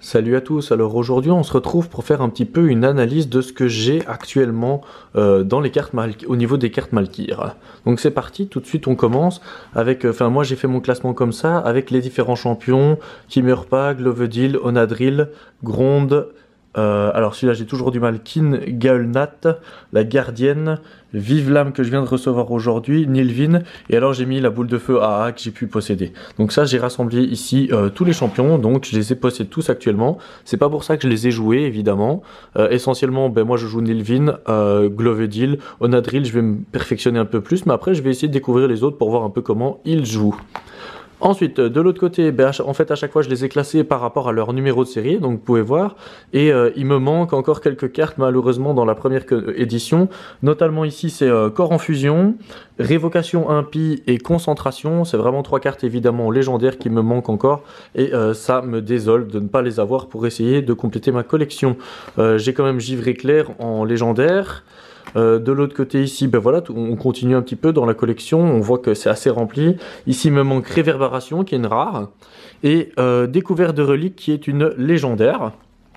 Salut à tous, alors aujourd'hui on se retrouve pour faire un petit peu une analyse de ce que j'ai actuellement dans les cartes au niveau des cartes Malkyr. Donc c'est parti, tout de suite on commence avec, moi j'ai fait mon classement comme ça, avec les différents champions, Kimurpa, Glovedil, Onadrill, Gronde, alors celui-là j'ai toujours du mal, Kin, Gaulnat, la Gardienne, Vivlam que je viens de recevoir aujourd'hui, Nilvin, et alors j'ai mis la boule de feu AA que j'ai pu posséder. Donc ça j'ai rassemblé ici tous les champions, donc je les ai possédés tous actuellement. C'est pas pour ça que je les ai joués évidemment. Essentiellement moi je joue Nilvin, Glovedil, Onadrill, je vais me perfectionner un peu plus, mais après je vais essayer de découvrir les autres pour voir un peu comment ils jouent. Ensuite, de l'autre côté, en fait à chaque fois je les ai classés par rapport à leur numéro de série, donc vous pouvez voir, et il me manque encore quelques cartes malheureusement dans la première édition, notamment ici c'est Corps en Fusion, Révocation Impie et Concentration, c'est vraiment trois cartes évidemment légendaires qui me manquent encore, et ça me désole de ne pas les avoir pour essayer de compléter ma collection. J'ai quand même Givre Éclair en légendaire. De l'autre côté ici, voilà, on continue un petit peu dans la collection, on voit que c'est assez rempli. Ici il me manque Réverbération qui est une rare, et Découverte de Relique qui est une légendaire.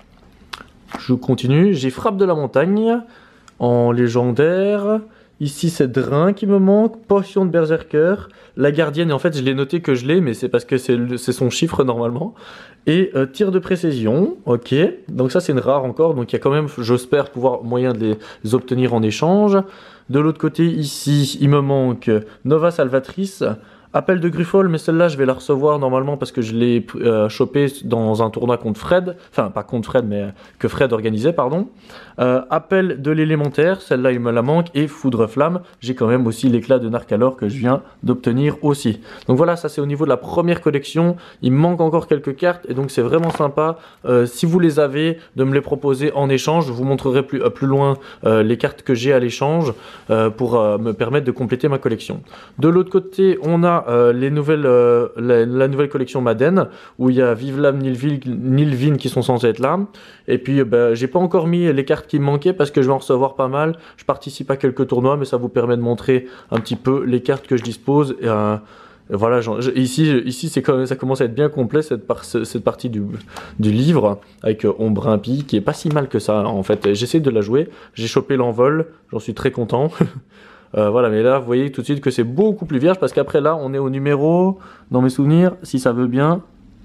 Je continue, j'ai Frappe de la Montagne en légendaire. Ici c'est Drain qui me manque, Potion de Berserker, la Gardienne, et en fait je l'ai noté que je l'ai, mais c'est parce que c'est son chiffre normalement. Et Tir de Précision, ok, donc ça c'est une rare encore, donc il y a quand même, j'espère pouvoir moyen de les obtenir en échange. De l'autre côté ici, il me manque Nova Salvatrice, Appel de Gruffol, mais celle-là je vais la recevoir normalement parce que je l'ai chopé dans un tournoi contre Fred, enfin pas contre Fred mais que Fred organisait pardon. Appel de l'élémentaire, celle-là il me la manque, et Foudre Flamme, j'ai quand même aussi l'éclat de Narcalor que je viens d'obtenir aussi. Donc voilà, ça c'est au niveau de la première collection, il me manque encore quelques cartes et donc c'est vraiment sympa si vous les avez de me les proposer en échange. Je vous montrerai plus loin les cartes que j'ai à l'échange pour me permettre de compléter ma collection. De l'autre côté on a la nouvelle collection Madden où il y a Vivlam, Nilvin qui sont censés être là, et puis j'ai pas encore mis les cartes qui me manquaient parce que je vais en recevoir pas mal. Je participe à quelques tournois, mais ça vous permet de montrer un petit peu les cartes que je dispose. Et, voilà, ici c'est quand même, ça commence à être bien complet cette partie du livre avec Ombre Impie qui est pas si mal que ça en fait. J'essaie de la jouer, j'ai chopé l'envol, j'en suis très content. Voilà, mais là vous voyez tout de suite que c'est beaucoup plus vierge parce qu'après là on est au numéro, dans mes souvenirs, si ça veut bien,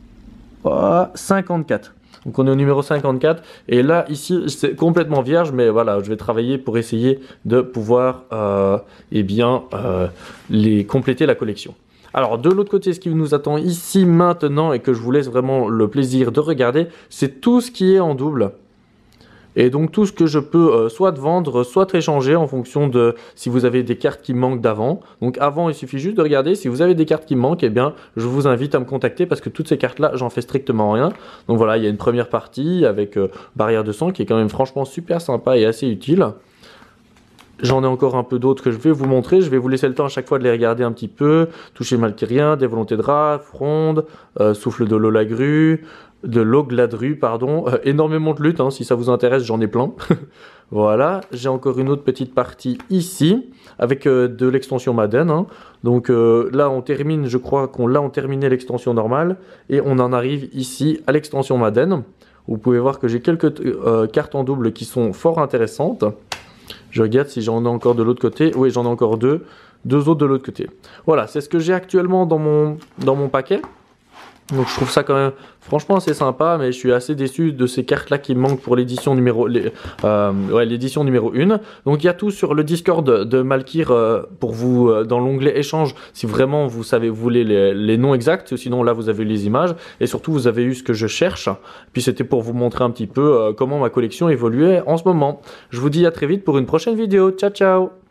54. Donc on est au numéro 54 et là ici c'est complètement vierge, mais voilà, je vais travailler pour essayer de pouvoir les compléter la collection. Alors de l'autre côté, ce qui nous attend ici maintenant et que je vous laisse vraiment le plaisir de regarder, c'est tout ce qui est en double. Et donc tout ce que je peux soit vendre, soit échanger en fonction de si vous avez des cartes qui manquent d'avant. Donc avant, il suffit juste de regarder. Si vous avez des cartes qui manquent, eh bien je vous invite à me contacter parce que toutes ces cartes-là, j'en fais strictement rien. Donc voilà, il y a une première partie avec Barrière de Sang qui est quand même franchement super sympa et assez utile. J'en ai encore un peu d'autres que je vais vous montrer. Je vais vous laisser le temps à chaque fois de les regarder un petit peu. Toucher Malkyrien, Des Volontés de Rat, Fronde, Souffle de l'Olagru, de l'Ogladru, pardon. Énormément de luttes, hein, si ça vous intéresse, j'en ai plein. Voilà, j'ai encore une autre petite partie ici, avec de l'extension Madden. Hein. Donc là, on termine, je crois qu'on on terminé l'extension normale, et on en arrive ici à l'extension Madden. Vous pouvez voir que j'ai quelques cartes en double qui sont fort intéressantes. Je regarde si j'en ai encore de l'autre côté. Oui, j'en ai encore deux autres de l'autre côté. Voilà, c'est ce que j'ai actuellement dans mon paquet. Donc je trouve ça quand même franchement assez sympa, mais je suis assez déçu de ces cartes là qui me manquent pour l'édition numéro, l'édition numéro 1. Donc il y a tout sur le Discord de Malkyr pour vous dans l'onglet échange si vraiment vous voulez les noms exacts, sinon là vous avez les images et surtout vous avez eu ce que je cherche. Puis c'était pour vous montrer un petit peu comment ma collection évoluait en ce moment. Je vous dis à très vite pour une prochaine vidéo. Ciao ciao.